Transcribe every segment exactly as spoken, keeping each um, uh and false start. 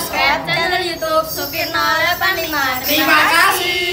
subscribe channel YouTube Sukirno delapan puluh lima. Terima kasih.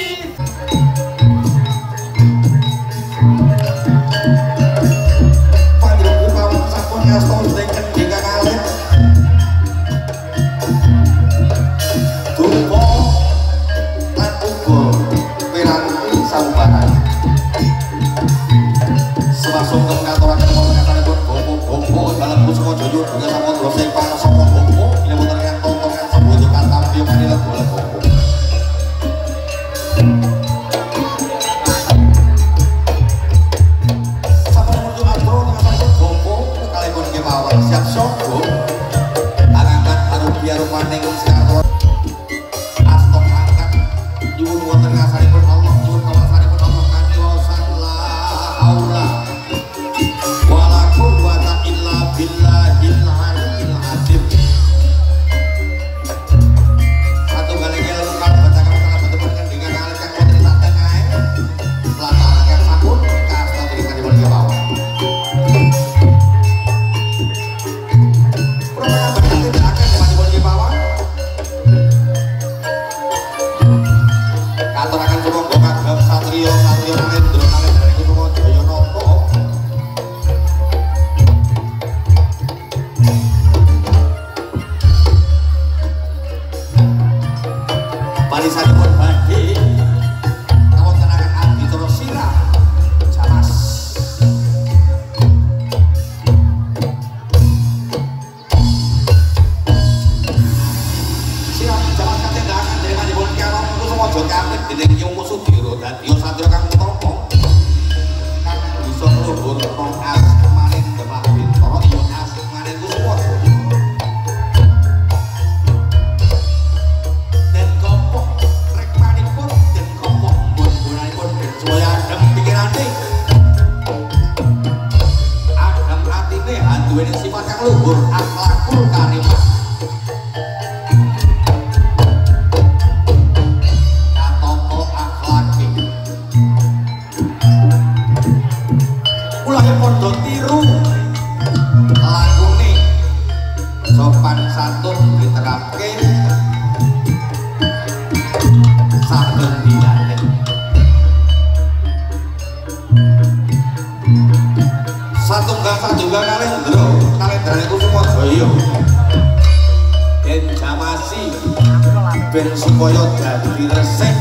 Ben supaya dadi resik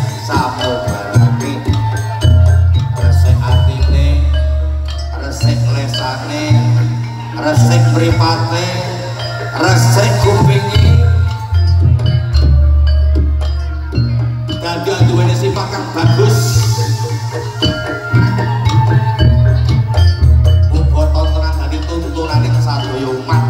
samubarake resik atine resik lesane resik mripate resik kupinge dadi duweni sifat kang bagus muga tontonan dadi tuntunane kesadaya umat.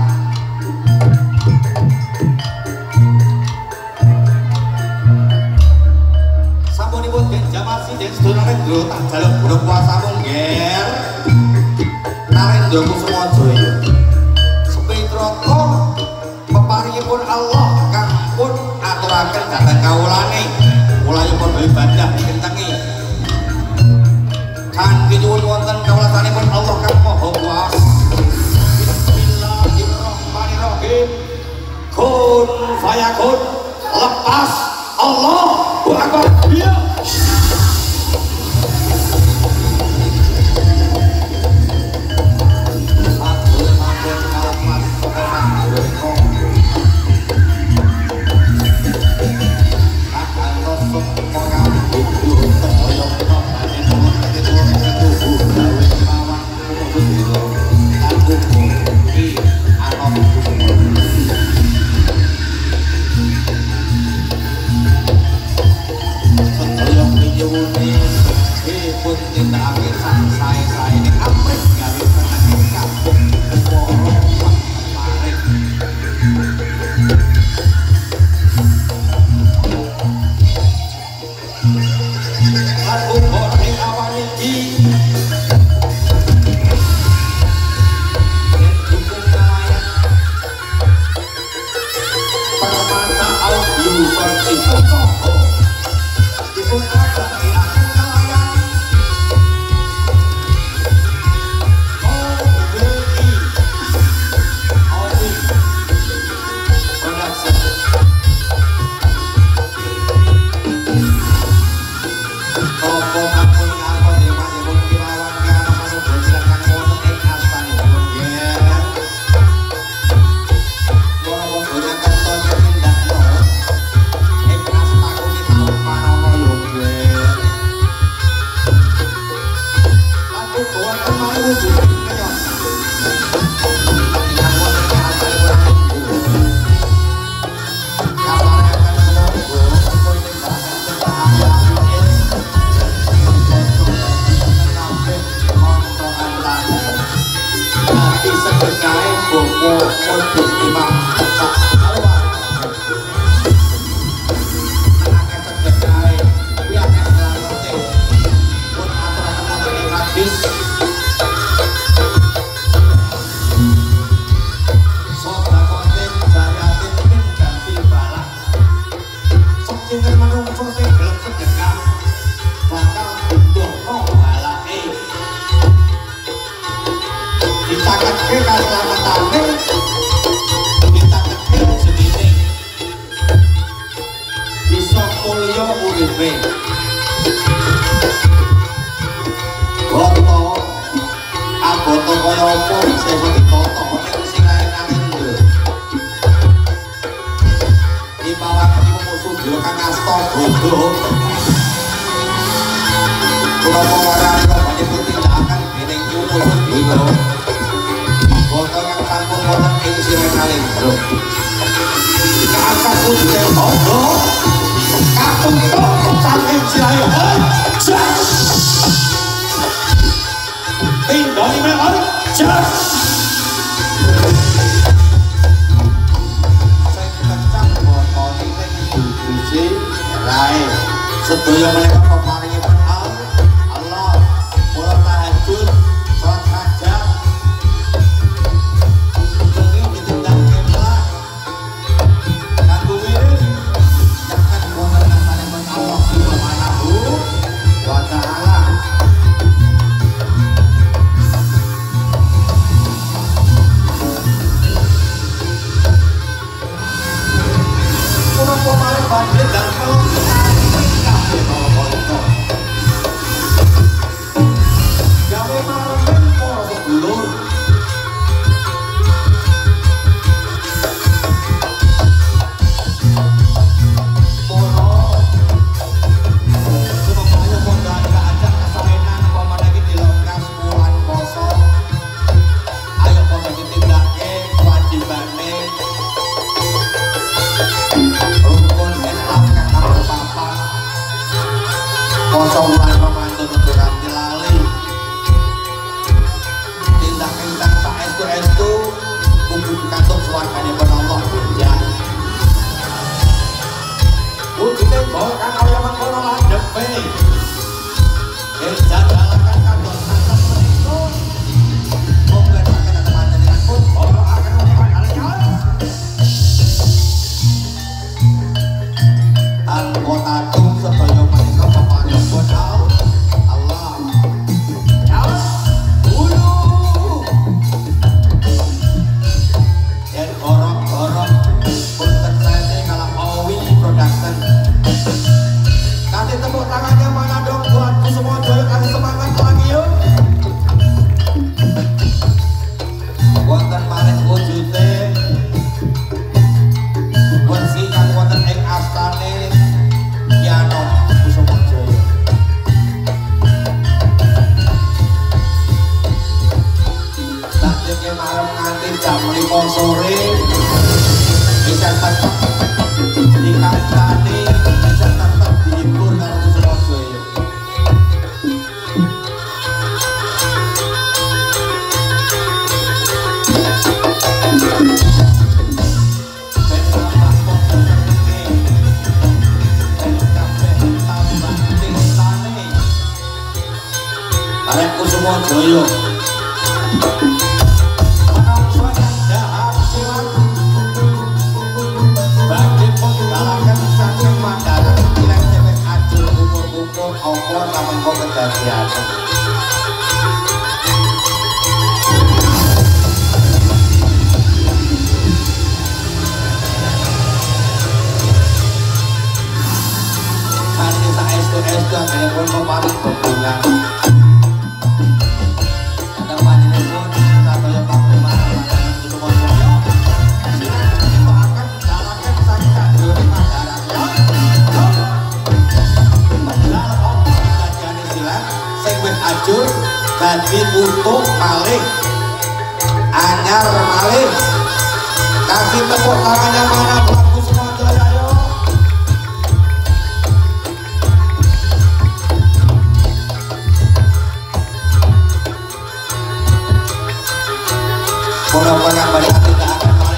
Narendra tak jaluk burung puasa mungger Narendra Kusumajoyo Sepitrata peparingipun Allah kang pun aturaken dhateng kawulane mulayipun ibadah kentengi kanthi nyuwun wonten kawulasanipun Allah kang Maha Kuwasa. Bismillahirrahmanirrahim. Kun fayakun. Lepas Allahu Akbar. Ya. Thank you. untuk imam sak awal anaknya sedekah biar ngerti pun aturan-aturan yang hadis sodakotin jariatin min ganti balak sok cinta manungso sing gelem sedekah bakal didono balake ditakake kaselamatane ditakake sedine bisa mulya uripe boto aboto kaya apa bisa iso ditoto nek sing lain-lain lho ibarat iki musuh dhewe kang asta bodo kula ora kok menyebut tindakan dening musuh dhewe boto yang sampun wonten ing sirah kalih bro kakak putih bodo kapuntuk saking sirah tindoni melon jas saya kencang botol ini bujusi rai sedaya menika peparingi penal Allah mula tahajud salat hajat bengi ditindak kiblat kanggo wirid nyaket wonten ngasanipun Allah subhanahu wa ta'ala pemain bandit dan kalau kabeh kala-kala gawe marang para sedulur para semoga poda ajak kesaenan apa meneh di lokas bulan poso ayo podo ditindake kewajibane rukun Islam kang nomor papat poso wulan Ramadan untuk kanthi lali tindak ingkang saestu-estu kudu pikantuk swarganipun Allah ya wujude bawa kang kaya mengkono landhepe ing jajalakan kantor santet menika monggo saken panjenenganipun ora akan menika kalian anggota tum sedaya menika peparingipun Allah Jaus dulu dan orang-orang punten saya kalah Owi Production kasih tepuk tangannya mana dong buat semua joyo kasih semangat lagi yuk wonten malih wujude wesi kang wonten ing astane Yano Kusumojoyo sakjane malam nganti jam lima sore bisa tetep dikancani bisa tetep dihibur karo Kusumojoyo Arek Kusumojoyo menungso yang jahat silat badhe penggalakan saking Mandaran kirang cewek ajur umur-umur apa namengko kedadian kanthi saestu-estu anggenipun peparing bebungan ajur dadi utuh malih anyar malih kasih tepuk tangannya mana buat Kusumojoyo ayo mudah-mudahan yang balik tidak akan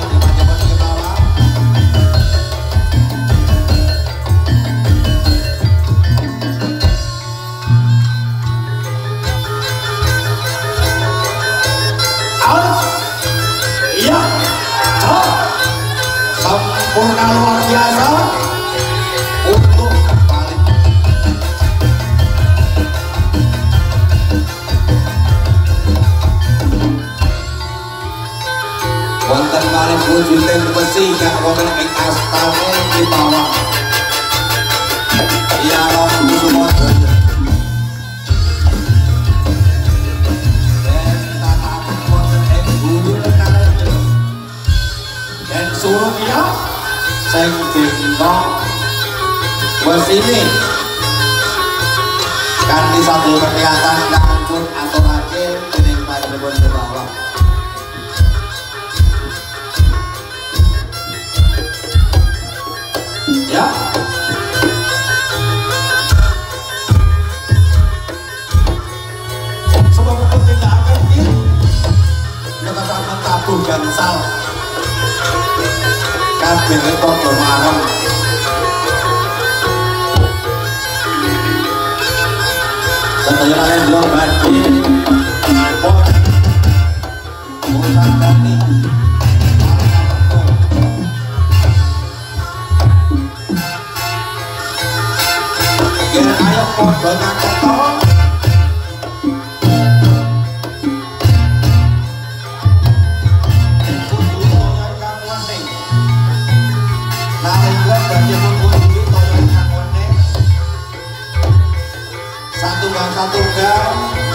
sempurna luar biasa untuk kembali. Wonten malih wujuding besi gak wonten ing astane di bawah. Ya Ron Kusumodoyo. Dan surungnya sing dingkong wesini kanthi satu kegiatan kang pun aturake dening panjenengan di bawah. Ya. Sebab pun tidak akan ini kita sama tabuh gansal kabeh padha marem. Sedaya kalian lho badhe Musan Dani Kira ayo padha nyakoto satu gang satu gang